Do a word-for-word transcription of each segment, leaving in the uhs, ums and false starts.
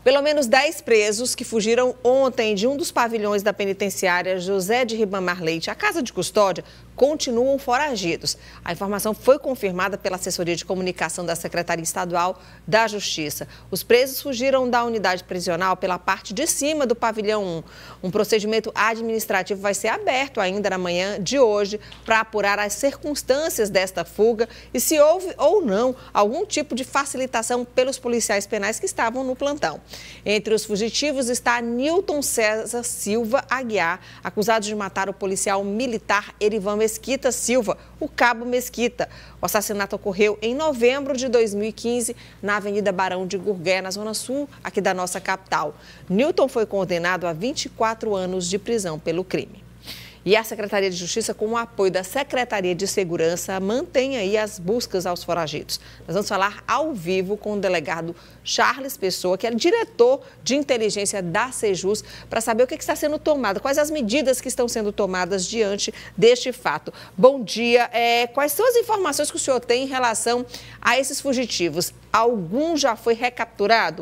Pelo menos dez presos que fugiram ontem de um dos pavilhões da penitenciária José de Ribamar Leite, a Casa de Custódia, continuam foragidos. A informação foi confirmada pela assessoria de comunicação da Secretaria Estadual da Justiça. Os presos fugiram da unidade prisional pela parte de cima do pavilhão um. Um procedimento administrativo vai ser aberto ainda na manhã de hoje para apurar as circunstâncias desta fuga e se houve ou não algum tipo de facilitação pelos policiais penais que estavam no plantão. Entre os fugitivos está Nilton César Silva Aguiar, acusado de matar o policial militar Erivan Mesquita Silva, o Cabo Mesquita. O assassinato ocorreu em novembro de dois mil e quinze, na Avenida Barão de Gurgué, na zona sul aqui da nossa capital. Nilton foi condenado a vinte e quatro anos de prisão pelo crime. E a Secretaria de Justiça, com o apoio da Secretaria de Segurança, mantém aí as buscas aos foragidos. Nós vamos falar ao vivo com o delegado Charles Pessoa, que é diretor de inteligência da Sejus, para saber o que está sendo tomado, quais as medidas que estão sendo tomadas diante deste fato. Bom dia. É, quais são as informações que o senhor tem em relação a esses fugitivos? Algum já foi recapturado?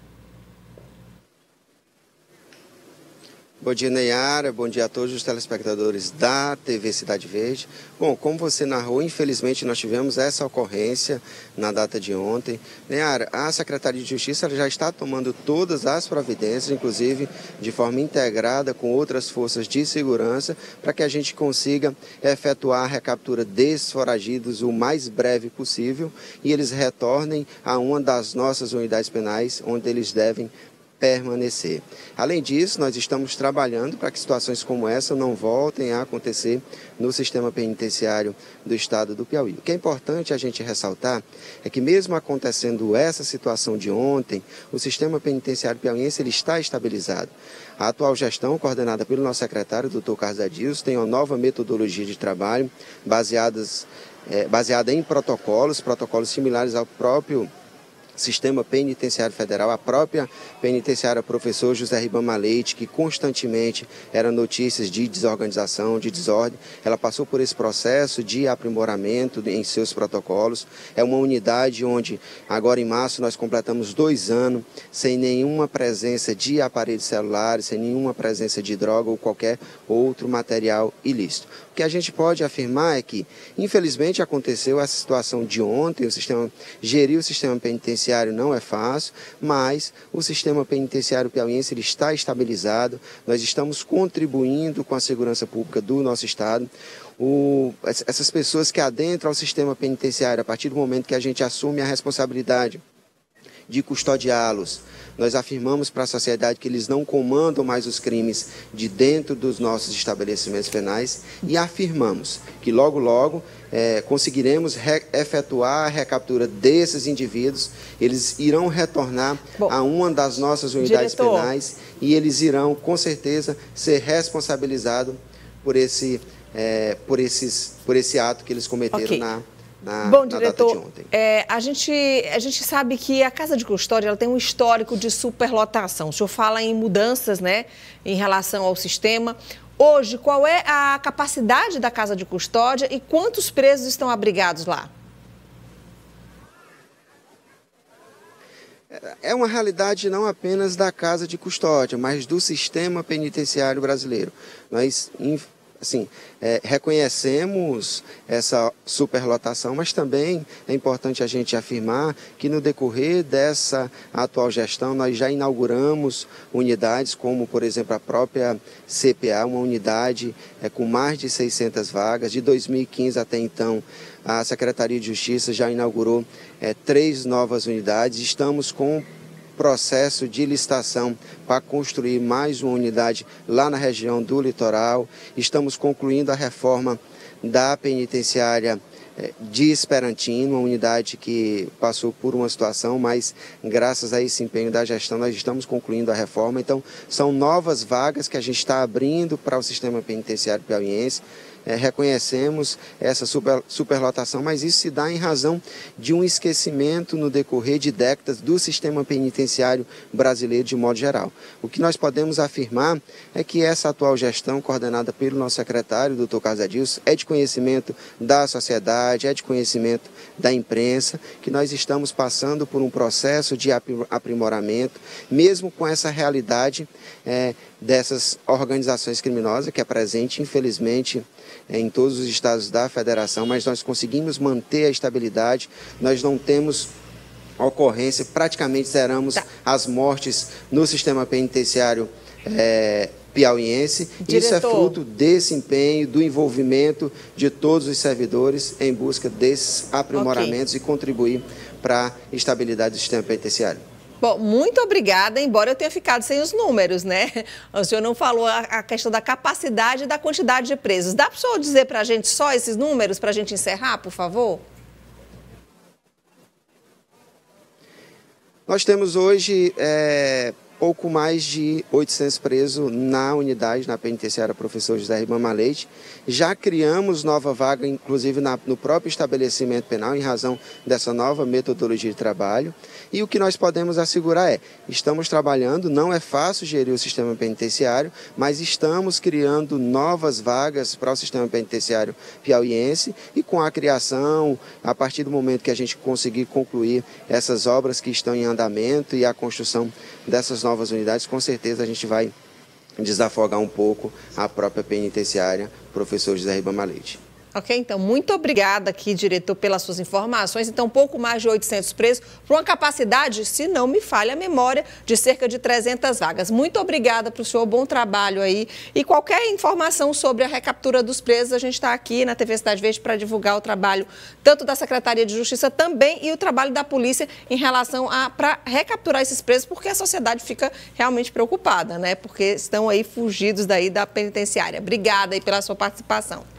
Bom dia, Neyara. Bom dia a todos os telespectadores da T V Cidade Verde. Bom, como você narrou, infelizmente nós tivemos essa ocorrência na data de ontem. Neyara, a Secretaria de Justiça já está tomando todas as providências, inclusive de forma integrada com outras forças de segurança, para que a gente consiga efetuar a recaptura desses foragidos o mais breve possível e eles retornem a uma das nossas unidades penais, onde eles devem permanecer. Além disso, nós estamos trabalhando para que situações como essa não voltem a acontecer no sistema penitenciário do estado do Piauí. O que é importante a gente ressaltar é que mesmo acontecendo essa situação de ontem, o sistema penitenciário piauiense ele está estabilizado. A atual gestão, coordenada pelo nosso secretário, doutor Carlos Adilson, tem uma nova metodologia de trabalho baseadas, é, baseada em protocolos, protocolos similares ao próprio Sistema Penitenciário Federal, a própria penitenciária professor José Ribamar Leite, que constantemente era notícias de desorganização, de desordem, ela passou por esse processo de aprimoramento em seus protocolos. É uma unidade onde, agora em março, nós completamos dois anos sem nenhuma presença de aparelhos celulares, sem nenhuma presença de droga ou qualquer outro material ilícito. O que a gente pode afirmar é que, infelizmente, aconteceu essa situação de ontem, o sistema, gerir o sistema penitenciário não é fácil, mas o sistema penitenciário piauiense ele está estabilizado, nós estamos contribuindo com a segurança pública do nosso estado. O, essas pessoas que adentram ao sistema penitenciário, a partir do momento que a gente assume a responsabilidade de custodiá-los, nós afirmamos para a sociedade que eles não comandam mais os crimes de dentro dos nossos estabelecimentos penais e afirmamos que logo, logo é, conseguiremos efetuar a recaptura desses indivíduos, eles irão retornar Bom, a uma das nossas unidades diretor. penais e eles irão, com certeza, ser responsabilizados por esse, é, por esses, por esse ato que eles cometeram okay. na Na, Bom, na diretor, data de ontem. É, a, gente, a gente sabe que a Casa de Custódia ela tem um histórico de superlotação. O senhor fala em mudanças, né, em relação ao sistema. Hoje, qual é a capacidade da Casa de Custódia e quantos presos estão abrigados lá? É uma realidade não apenas da Casa de Custódia, mas do sistema penitenciário brasileiro. Nós, Assim, é, reconhecemos essa superlotação, mas também é importante a gente afirmar que no decorrer dessa atual gestão nós já inauguramos unidades como, por exemplo, a própria C P A, uma unidade é, com mais de seiscentas vagas. De dois mil e quinze até então, a Secretaria de Justiça já inaugurou é, três novas unidades. Estamos com processo de licitação para construir mais uma unidade lá na região do litoral. Estamos concluindo a reforma da penitenciária de Esperantino, uma unidade que passou por uma situação, mas graças a esse empenho da gestão nós estamos concluindo a reforma. Então, são novas vagas que a gente está abrindo para o sistema penitenciário piauiense. é, reconhecemos essa super, superlotação, mas isso se dá em razão de um esquecimento no decorrer de décadas do sistema penitenciário brasileiro de modo geral. O que nós podemos afirmar é que essa atual gestão, coordenada pelo nosso secretário, doutor Carlos Adilson, é de conhecimento da sociedade, é de conhecimento da imprensa, que nós estamos passando por um processo de aprimoramento, mesmo com essa realidade é, dessas organizações criminosas, que é presente, infelizmente, é, em todos os estados da federação, mas nós conseguimos manter a estabilidade, nós não temos ocorrência, praticamente zeramos tá. as mortes no sistema penitenciário é, piauiense. Diretor. Isso é fruto desse empenho, do envolvimento de todos os servidores em busca desses aprimoramentos okay. e contribuir para a estabilidade do sistema penitenciário. Bom, muito obrigada, embora eu tenha ficado sem os números, né? O senhor não falou a, a questão da capacidade e da quantidade de presos. Dá para o senhor dizer para a gente só esses números, para a gente encerrar, por favor? Nós temos hoje é, pouco mais de oitocentos presos na unidade, na penitenciária Professor José Ribamar Leite. Já criamos nova vaga, inclusive na, no próprio estabelecimento penal, em razão dessa nova metodologia de trabalho. E o que nós podemos assegurar é, estamos trabalhando, não é fácil gerir o sistema penitenciário, mas estamos criando novas vagas para o sistema penitenciário piauiense e com a criação, a partir do momento que a gente conseguir concluir essas obras que estão em andamento e a construção dessas novas unidades, com certeza a gente vai desafogar um pouco a própria penitenciária Professor José Ribamar Leite. Ok, então, muito obrigada aqui, diretor, pelas suas informações. Então, pouco mais de oitocentos presos, para uma capacidade, se não me falha a memória, de cerca de trezentas vagas. Muito obrigada para o senhor, bom trabalho aí. E qualquer informação sobre a recaptura dos presos, a gente está aqui na T V Cidade Verde para divulgar o trabalho tanto da Secretaria de Justiça também e o trabalho da polícia em relação a para recapturar esses presos, porque a sociedade fica realmente preocupada, né? Porque estão aí fugidos daí da penitenciária. Obrigada aí pela sua participação.